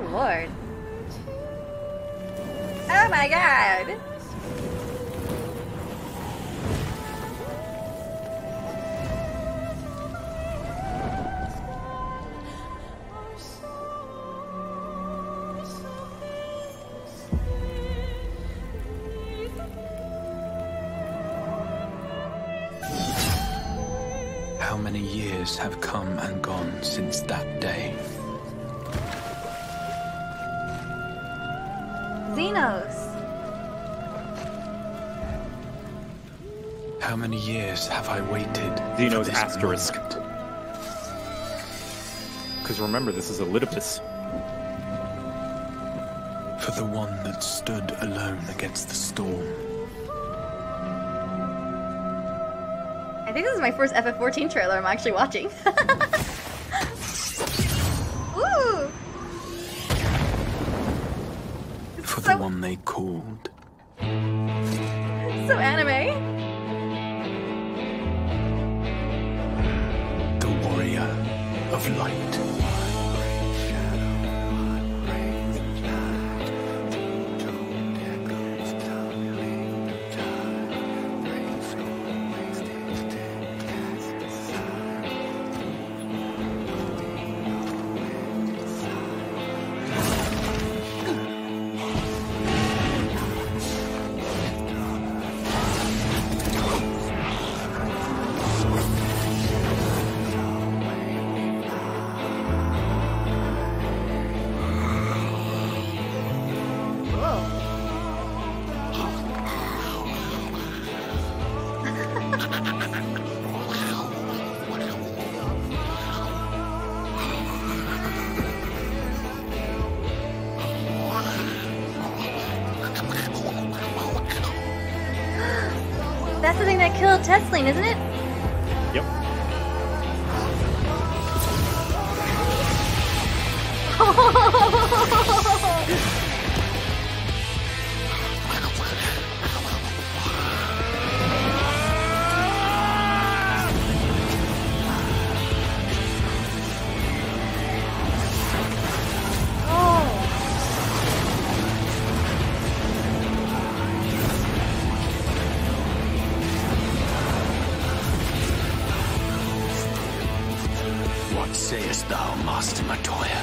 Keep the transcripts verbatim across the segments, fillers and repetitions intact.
lord. Oh my god! How many years have come and gone since that day? Xenos! How many years have I waited? Xenos asterisk. Because remember, this is Elidipus. For the one that stood alone against the storm. I think this is my first F F fourteen trailer I'm actually watching. Ooh! For so, the one they called. So anime. The warrior of light. That's the thing that killed Tesling, isn't it? Yep. What sayest thou, Master Matoya?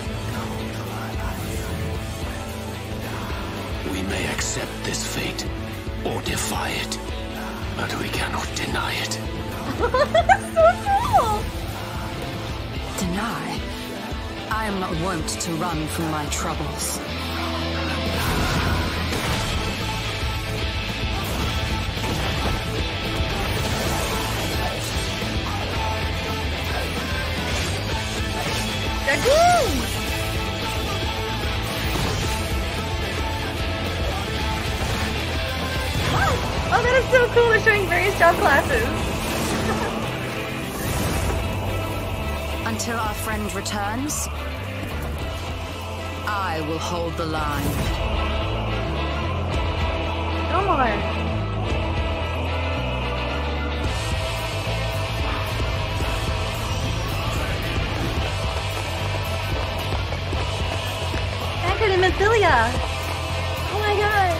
We may accept this fate, or defy it, but we cannot deny it. That's so cool! Deny? I am not wont to run from my troubles. Dragoon! Oh, that is so cool! They're showing various job classes. Until our friend returns, I will hold the line. No more. Anchored in Mythilia! Oh my god!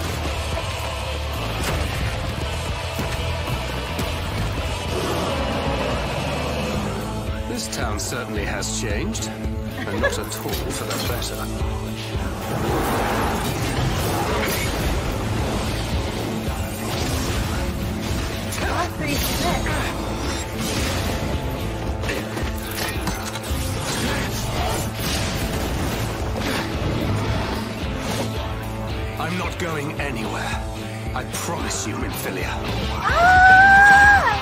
This town certainly has changed, and not at all for the better. Oh, three six. I'm not going anywhere. I promise you, Minfilia. Ah!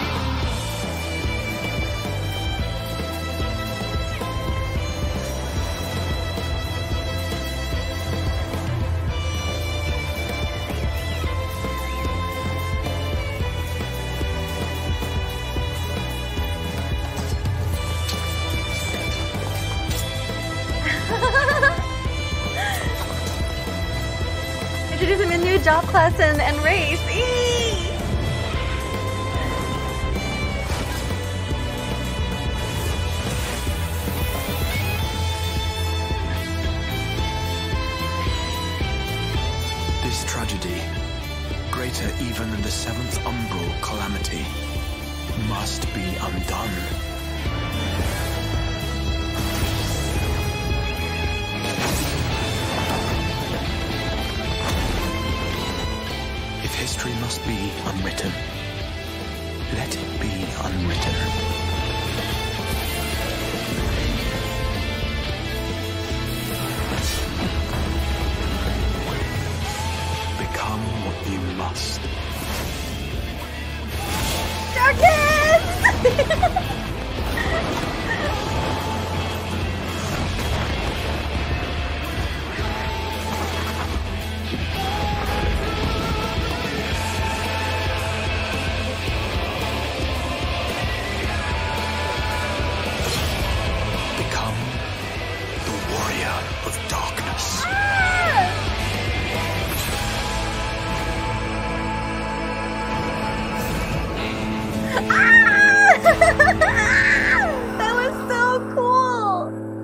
Introducing a new job class and, and race. Eee! seventh umbral calamity must be undone. If history must be unwritten, let it be unwritten. Become what you must. Darkness!